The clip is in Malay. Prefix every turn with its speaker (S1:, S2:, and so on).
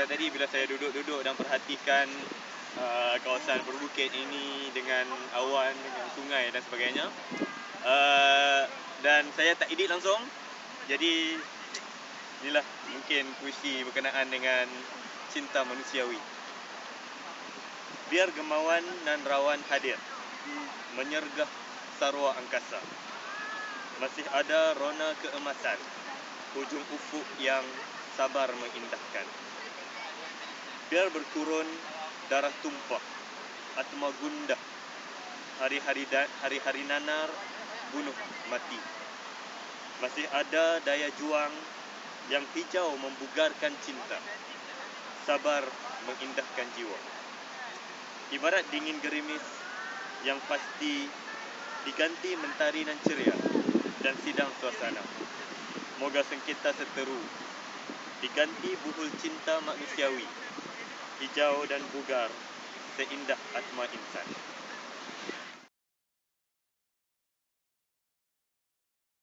S1: pada tadi bila saya duduk-duduk dan perhatikan kawasan berbukit ini dengan awan, dengan sungai dan sebagainya, dan saya tak edit langsung, jadi inilah mungkin puisi berkenaan dengan cinta manusiawi. Biar gemawan nan rawan hadir, menyergah sarwa angkasa, masih ada rona keemasan, hujung ufuk yang sabar mengindahkan. Biar berkurun darah tumpah, atma gundah, hari-hari nanar bunuh mati. Masih ada daya juang yang hijau membugarkan cinta, sabar mengindahkan jiwa. Ibarat dingin gerimis yang pasti diganti mentari nan ceria dan sidang suasana. Moga sengketa seteru diganti buhul cinta manusiawi, hijau dan bugar seindah atma insan.